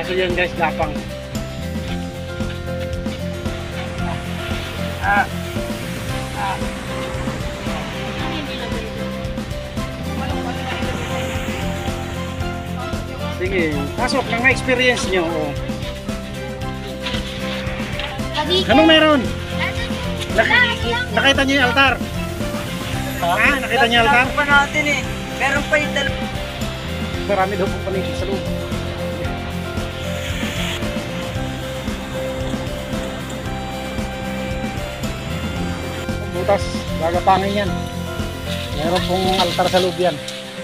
So yan guys, gapang. Sige, pasok ng experience nyo. Oh. Anong meron? Nakita niyo yung altar? Ha? Nakita niyo yung altar? Pa natin eh. Meron pa yung dalawa. Marami daw pong paligid sa loob. Butas, gagapangin yan. Meron pong altar sa loob yan.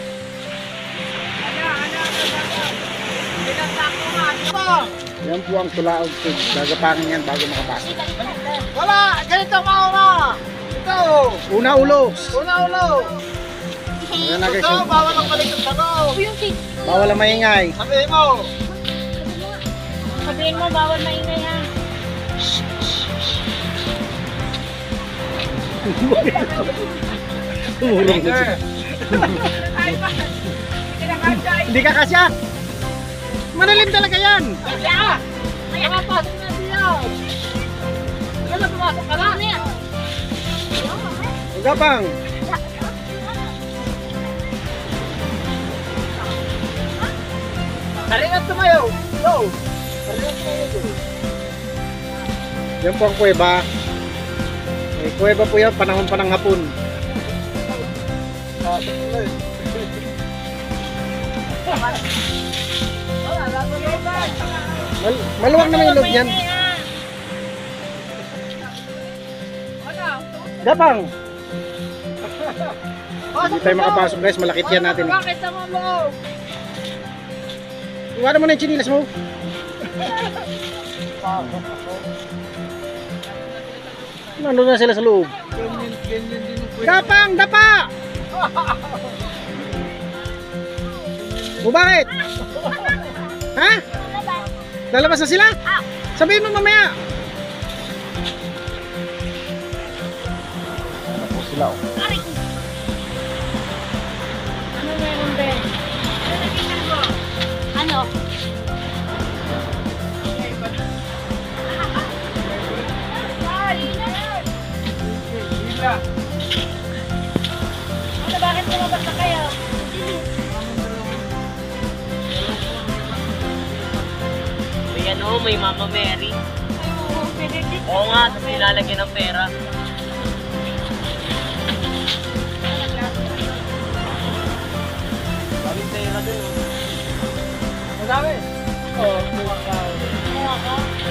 Yan po ang tulaog po. Gagapangin yan bago makapasok. Wala! Ganito mauna! Ito! Una ulo. Una-ulo! Ayan na guys. Ito, bawal ang baliktad sa loob! Bawal ang maingay. Sabihin mo! Sabihin mo, bawal maingay ha. Tumurong na siya. Hindi ka kasya. Manalim talaga yan. Kaya! Kaya pasok na siya! Kaya na pumasok ka na! Gapang. Haringan tumayo! Go! Haringan tumayo! Yan po ang kuweba. Eh, kuweba po yan, panahon pa ng hapon. Pasok tuloy! Wala, natuloy ba? Maluwag naman yung loob yan. Gapang. Hindi tayo makapasok guys, malakit yan natin. Bakit sa mga loob? Iwanan mo na yung chinilas mo. Nandun na sila sa loob. Ganyan din ang Gapang, dapa! O bakit? Ha? Lalabas na sila? Sabihin mo mamaya. Ano po sila oh. Ano meron Ben? Ano? Hila! Ano, bakit lumabas na kayo? Ayan o, may Mama Mary. Oo, pwede dito. Oo nga, tapos nilalagyan ng pera. Daming pera dun o. Madami! Oo, Kaya ka?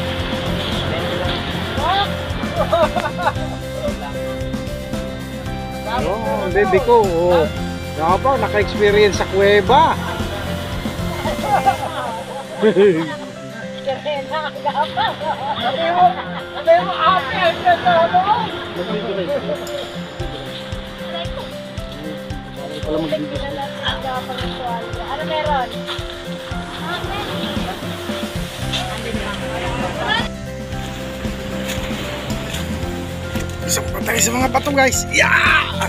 Oh, baby ko. Oh. Gapang, naka-experience sa kuweba. Serena, gapang. Sabi mo, ate! Ang ganda mo! Pala mag-video. Gapang ng tuwalya. Ano meron? Isang patay sa mga pato guys. Yeah!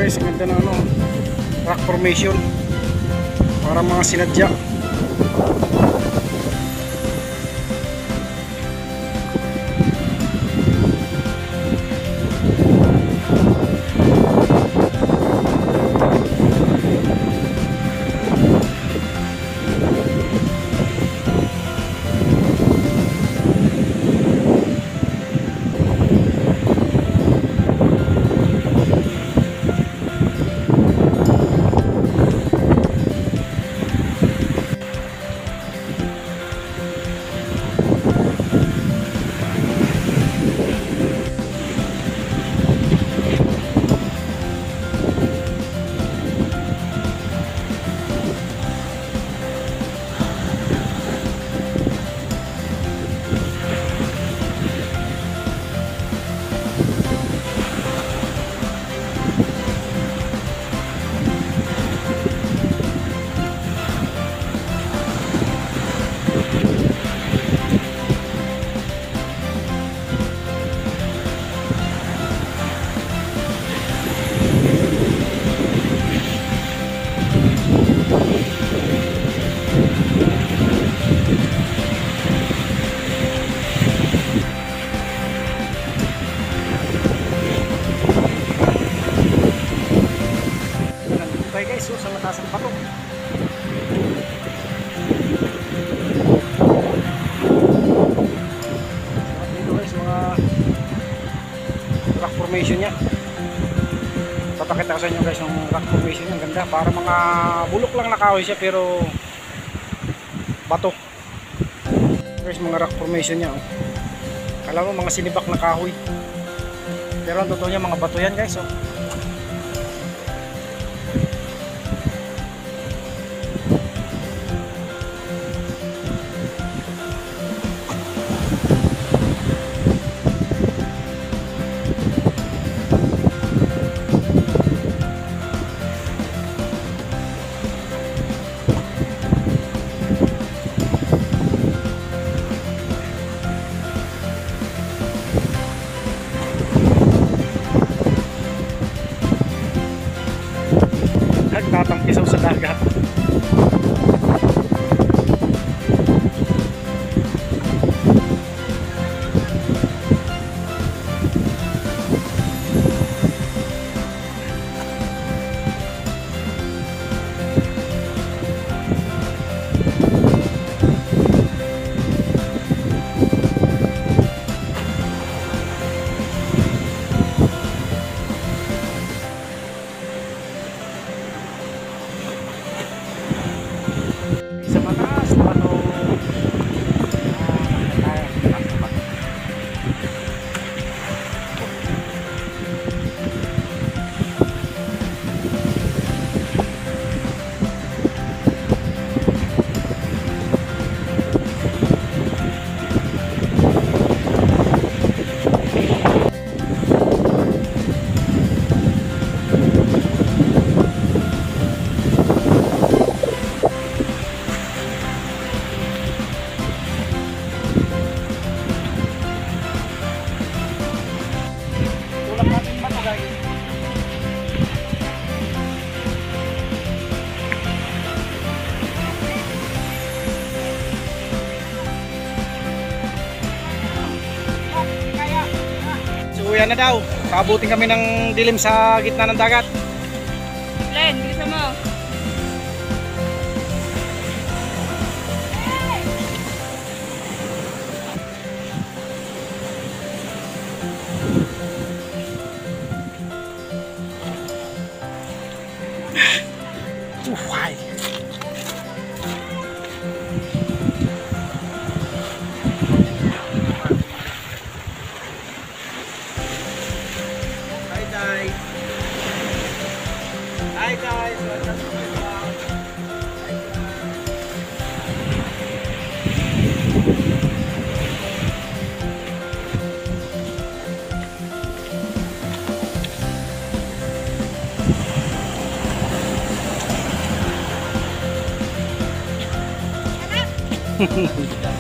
guys, ang ganda ng ano, rock formation. Para mga sinadya. Guys, sa mataas ang patok. Dito guys, mga rock formation nya. Papakita ko sa inyo guys yung rock formation nya. Ang ganda, para mga bulok lang na kahoy siya pero bato. Guys, mga rock formation nya. Kala mo mga sinibak na kahoy, pero ang totoo niya mga bato yan guys. Nagtatangkisaw sa dagat. Sa mataas na bato. Tulak natin bato guys. So yan na daw, paabutin kami ng dilim sa gitna ng dagat. Len, bilisan mo. Why? Hi guys. Hi guys. Welcome to my vlog. Hi guys.